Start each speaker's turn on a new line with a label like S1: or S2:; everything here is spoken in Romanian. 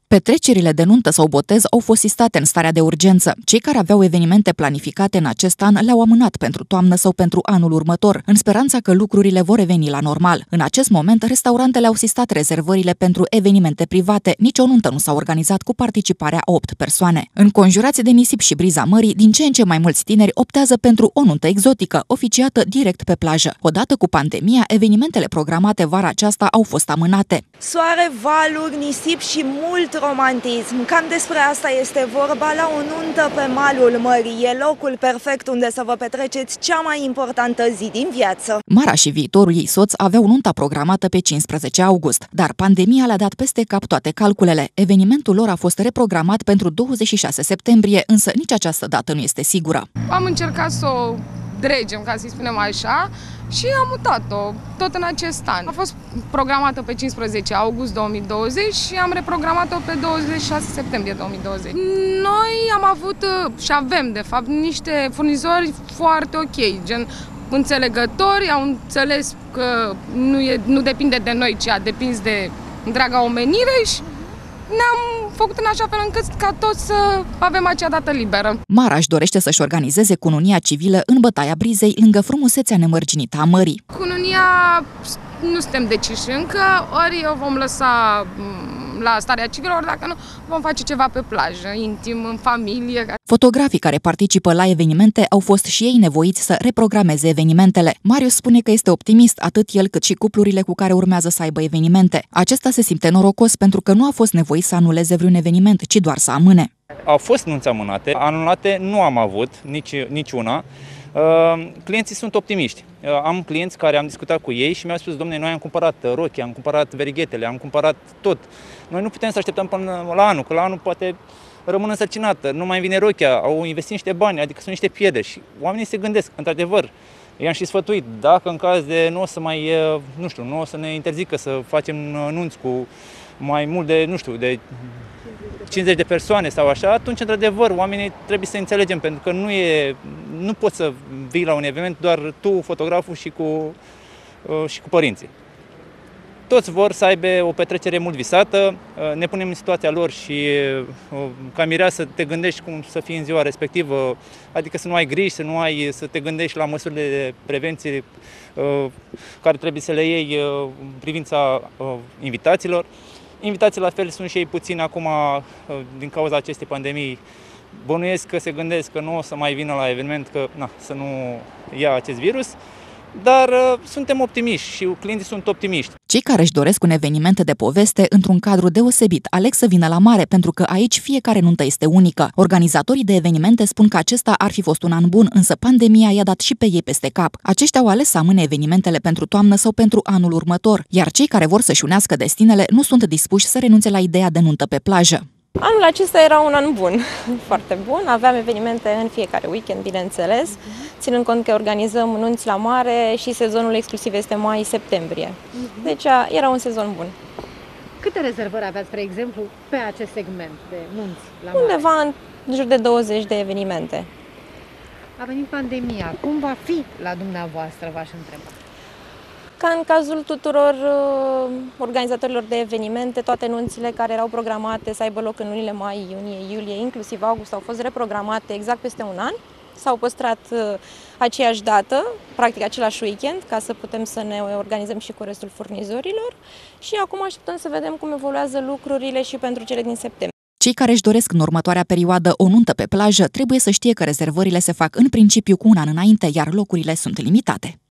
S1: Petrecerile de nuntă sau botez au fost sistate în starea de urgență. Cei care aveau evenimente planificate în acest an le-au amânat pentru toamnă sau pentru anul următor, în speranța că lucrurile vor reveni la normal. În acest moment, restaurantele au sistat rezervările pentru evenimente private. Nici o nuntă nu s-a organizat cu participarea a 8 persoane. Înconjurați de nisip și briza mării, din ce în ce mai mulți tineri optează pentru o nuntă exotică, oficiată direct pe plajă. Odată cu pandemia, evenimentele programate vara aceasta au fost amânate.
S2: Soare, valuri, nisip și mult romantism. Cam despre asta este vorba la o nuntă pe malul mării. E locul perfect unde să vă petreceți cea mai importantă zi din viață.
S1: Mara și viitorul ei soț aveau nunta programată pe 15 august, dar pandemia le-a dat peste cap toate calculele. Evenimentul lor a fost reprogramat pentru 26 septembrie, însă nici această dată nu este sigură.
S3: Am încercat să o dregem, ca să-i spunem așa, și am mutat-o tot în acest an. A fost programată pe 15 august 2020 și am reprogramat-o pe 26 septembrie 2020. Noi am avut și avem, de fapt, niște furnizori foarte ok, gen înțelegători, au înțeles că nu depinde de noi, ci a depins de întreaga omenire și ne-am făcut în așa fel încât ca toți să avem acea dată liberă.
S1: Mara își dorește să-și organizeze cununia civilă în Bătaia Brizei, lângă frumusețea nemărginită a mării.
S3: Cununia nu suntem deciși încă, ori o vom lăsa la starea civilă, ori dacă nu, vom face ceva pe plajă, intim, în familie.
S1: Fotografii care participă la evenimente au fost și ei nevoiți să reprogrameze evenimentele. Marius spune că este optimist, atât el cât și cuplurile cu care urmează să aibă evenimente. Acesta se simte norocos pentru că nu a fost nevoit să anuleze vreun eveniment, ci doar să amâne.
S4: Au fost nunți amânate, anulate nu am avut nici una. Clienții sunt optimiști. Am clienți care am discutat cu ei și mi-au spus: dom'le, noi am cumpărat rochii, am cumpărat verighetele, am cumpărat tot. Noi nu putem să așteptăm până la anul, că la anul poate rămân însărcinată, nu mai vine rochia, au investit niște bani, adică sunt niște pierderi și oamenii se gândesc, într-adevăr. I-am și sfătuit, dacă în caz de nu o să mai, nu o să ne interzică să facem nunți cu mai mult de, de 50 de persoane sau așa, atunci, într-adevăr, oamenii trebuie să înțelegem, pentru că nu poți să vii la un eveniment doar tu, fotograful și cu părinții. Toți vor să aibă o petrecere mult visată, ne punem în situația lor și ca mireasă te gândești cum să fii în ziua respectivă, adică să nu ai griji, să te gândești la măsurile de prevenție care trebuie să le iei în privința invitaților. Invitații la fel sunt și ei puțini acum din cauza acestei pandemii. Bănuiesc că se gândesc că nu o să mai vină la eveniment, că să nu ia acest virus, dar suntem optimiști și clienții sunt optimiști.
S1: Cei care își doresc un eveniment de poveste într-un cadru deosebit aleg să vină la mare, pentru că aici fiecare nuntă este unică. Organizatorii de evenimente spun că acesta ar fi fost un an bun, însă pandemia i-a dat și pe ei peste cap. Aceștia au ales să amâne evenimentele pentru toamnă sau pentru anul următor, iar cei care vor să-și unească destinele nu sunt dispuși să renunțe la ideea de nuntă pe plajă.
S5: Anul acesta era un an bun, foarte bun. Aveam evenimente în fiecare weekend, bineînțeles, ținând cont că organizăm nunți la mare și sezonul exclusiv este mai-septembrie. Deci era un sezon bun.
S6: Câte rezervări aveați, spre exemplu, pe acest segment de nunți la mare?
S5: Undeva în jur de 20 de evenimente.
S6: A venit pandemia. Cum va fi la dumneavoastră, v-aș întreba?
S5: Ca în cazul tuturor organizatorilor de evenimente, toate nunțile care erau programate să aibă loc în lunile mai, iunie, iulie, inclusiv august, au fost reprogramate exact peste un an. S-au păstrat aceeași dată, practic același weekend, ca să putem să ne organizăm și cu restul furnizorilor. Și acum așteptăm să vedem cum evoluează lucrurile și pentru cele din septembrie.
S1: Cei care își doresc în următoarea perioadă o nuntă pe plajă trebuie să știe că rezervările se fac în principiu cu un an înainte, iar locurile sunt limitate.